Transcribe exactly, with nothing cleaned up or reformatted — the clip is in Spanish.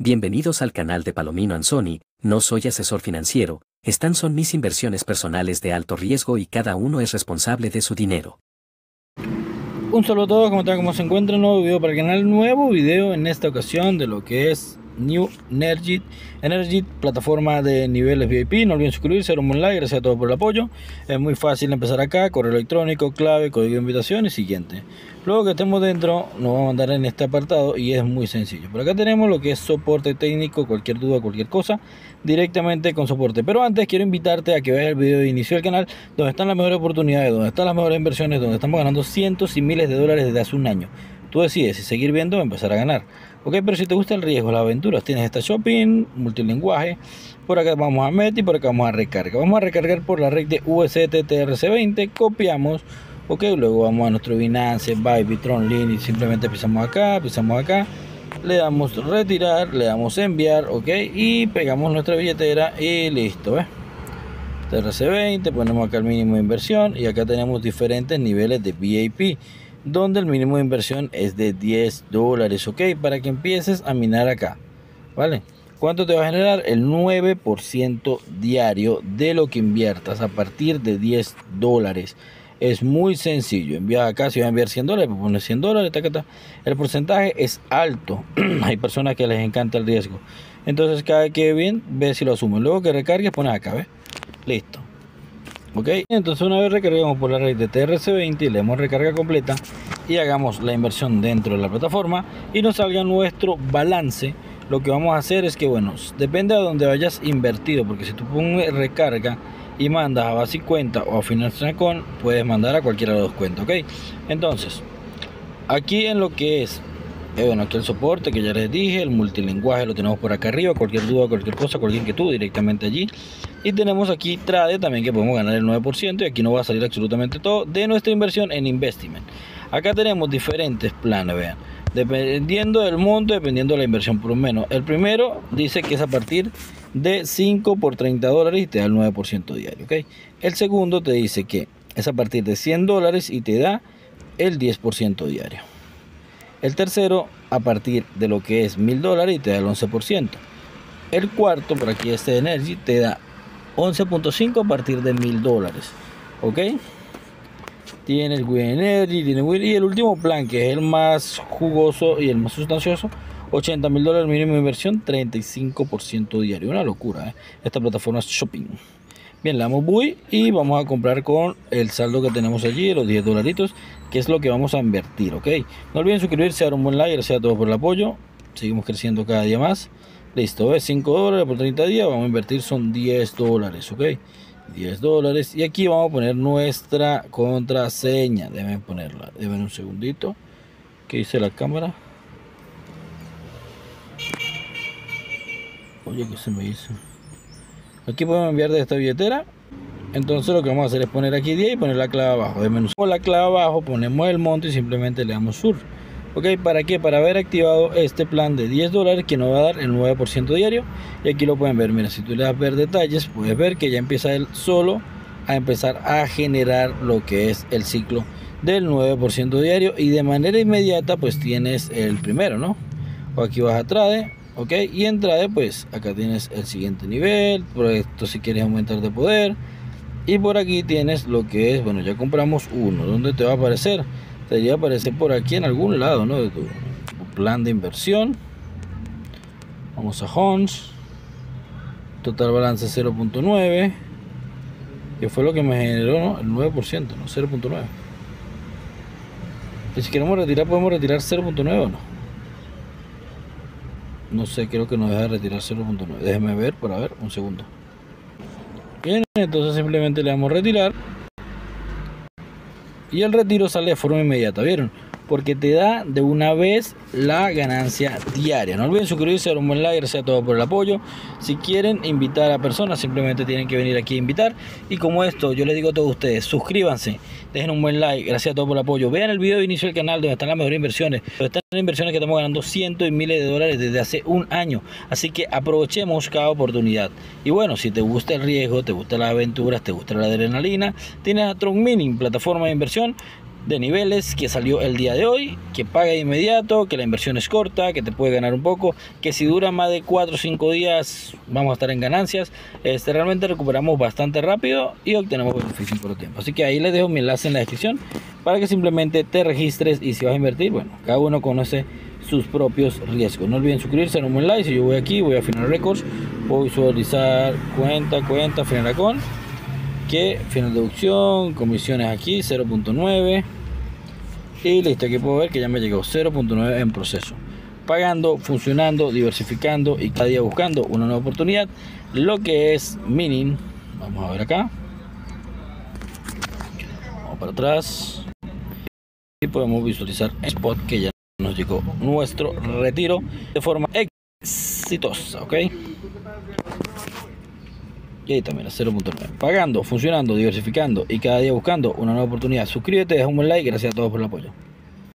Bienvenidos al canal de Palomino Anzoni. No soy asesor financiero, estas son mis inversiones personales de alto riesgo y cada uno es responsable de su dinero. Un saludo a todos, ¿cómo están? ¿Cómo se encuentran? Nuevo video para el canal, nuevo video en esta ocasión de lo que es New Energy, Energy, plataforma de niveles V I P. No olviden suscribirse, dar un buen like, gracias a todos por el apoyo. Es muy fácil empezar acá, correo electrónico, clave, código de invitación y siguiente. Luego que estemos dentro, nos vamos a mandar en este apartado y es muy sencillo. Por acá tenemos lo que es soporte técnico, cualquier duda, cualquier cosa, directamente con soporte. Pero antes quiero invitarte a que veas el video de inicio del canal, donde están las mejores oportunidades, donde están las mejores inversiones, donde estamos ganando cientos y miles de dólares desde hace un año. Tú decides si seguir viendo o empezar a ganar. Ok, pero si te gusta el riesgo, las aventuras, tienes esta shopping, multilingüaje. Por acá vamos a Meta y por acá vamos a recarga. Vamos a recargar por la red de U S D T T R C veinte, copiamos. Ok, luego vamos a nuestro Binance, Bybit, Tronlink y simplemente pisamos acá, pisamos acá. Le damos retirar, le damos enviar, ok, y pegamos nuestra billetera y listo, ¿ves? T R C veinte, ponemos acá el mínimo de inversión y acá tenemos diferentes niveles de V I P, donde el mínimo de inversión es de diez dólares, ok, para que empieces a minar acá, ¿vale? ¿Cuánto te va a generar? El nueve por ciento diario de lo que inviertas a partir de diez dólares. Es muy sencillo. Envía acá, si vas a enviar cien dólares, pues pones cien dólares, taca, taca. El porcentaje es alto. Hay personas que les encanta el riesgo. Entonces cada vez que bien, ve si lo asumen. Luego que recargues, pones acá, ¿ves? Listo. Ok, entonces una vez recargamos por la red de T R C veinte y le damos recarga completa y hagamos la inversión dentro de la plataforma y nos salga nuestro balance. Lo que vamos a hacer es que, bueno, depende de donde hayas invertido, porque si tú pones recarga y mandas a Basic Cuenta o a Financiacon, puedes mandar a cualquiera de las dos cuentas, ok. Entonces aquí en lo que es eh, bueno, aquí el soporte que ya les dije, el multilingüaje lo tenemos por acá arriba, cualquier duda, cualquier cosa, cualquier inquietud directamente allí. Y tenemos aquí Trade también, que podemos ganar el nueve por ciento y aquí nos va a salir absolutamente todo de nuestra inversión en Investment. Acá tenemos diferentes planes, vean, dependiendo del monto, dependiendo de la inversión por lo menos. El primero dice que es a partir de cinco por treinta dólares y te da el nueve por ciento diario, ¿ok? El segundo te dice que es a partir de cien dólares y te da el diez por ciento diario. El tercero a partir de lo que es mil dólares y te da el once por ciento. El cuarto, por aquí este de Energy, te da once punto cinco a partir de mil dólares, ¿ok? Tiene el Win Energy, tiene Win, y el último plan, que es el más jugoso y el más sustancioso, ochenta mil dólares mínimo de inversión, treinta y cinco por ciento diario. Una locura, ¿eh? Esta plataforma es shopping. Bien, le damos buy y vamos a comprar con el saldo que tenemos allí, los diez dolaritos, que es lo que vamos a invertir, ¿ok? No olviden suscribirse, dar un buen like, gracias a todos por el apoyo. Seguimos creciendo cada día más. Listo, ¿ves? cinco dólares por treinta días, vamos a invertir, son diez dólares, ¿ok? diez dólares. Y aquí vamos a poner nuestra contraseña. Déjenme ponerla, déjenme un segundito. ¿Qué dice la cámara? Oye, ¿qué se me hizo? Aquí podemos enviar de esta billetera. Entonces lo que vamos a hacer es poner aquí diez y poner la clave abajo. Con la clave abajo ponemos el monto y simplemente le damos sur. Ok, ¿para qué? Para haber activado este plan de diez dólares que nos va a dar el nueve por ciento diario. Y aquí lo pueden ver, mira, si tú le das ver detalles, puedes ver que ya empieza él solo a empezar a generar lo que es el ciclo del nueve por ciento diario. Y de manera inmediata pues tienes el primero, ¿no? O aquí vas a Trade, ok, y en Trade pues acá tienes el siguiente nivel. Por esto si quieres aumentar de poder. Y por aquí tienes lo que es, bueno, ya compramos uno. ¿Dónde te va a aparecer? Te debería aparecer por aquí en algún lado, ¿no? De tu, tu plan de inversión. Vamos a Homes. Total balance cero punto nueve. Que fue lo que me generó, ¿no? El nueve por ciento, ¿no? cero punto nueve. Y si queremos retirar, podemos retirar cero punto nueve o no. No sé, creo que nos deja retirar cero punto nueve. Déjeme ver, para ver, un segundo. Bien, entonces simplemente le damos retirar y el retiro sale de forma inmediata, ¿vieron? Porque te da de una vez la ganancia diaria. No olviden suscribirse, dar un buen like, gracias a todos por el apoyo. Si quieren invitar a personas, simplemente tienen que venir aquí a invitar. Y como esto, yo les digo a todos ustedes, suscríbanse, dejen un buen like, gracias a todos por el apoyo. Vean el video de inicio del canal donde están las mejores inversiones. Donde están las inversiones que estamos ganando cientos y miles de dólares desde hace un año. Así que aprovechemos cada oportunidad. Y bueno, si te gusta el riesgo, te gustan las aventuras, te gusta la adrenalina, tienes a Tron Mining, plataforma de inversión. de niveles que salió el día de hoy, que paga de inmediato, que la inversión es corta, que te puede ganar un poco, que si dura más de cuatro o cinco días vamos a estar en ganancias. Este, realmente recuperamos bastante rápido y obtenemos beneficio por el tiempo. Así que ahí les dejo mi enlace en la descripción para que simplemente te registres, y si vas a invertir, bueno, cada uno conoce sus propios riesgos. No olviden suscribirse, darle un like. Si yo voy aquí, voy a Final Records, puedo visualizar cuenta, cuenta, final account, que final deducción, comisiones aquí cero punto nueve, y listo. Aquí puedo ver que ya me llegó cero punto nueve en proceso, pagando, funcionando, diversificando y cada día buscando una nueva oportunidad. Lo que es mining, vamos a ver acá, vamos para atrás y podemos visualizar en spot que ya nos llegó nuestro retiro de forma exitosa, ok. Y ahí también a cero punto nueve, pagando, funcionando, diversificando y cada día buscando una nueva oportunidad. Suscríbete, deja un buen like. Gracias a todos por el apoyo.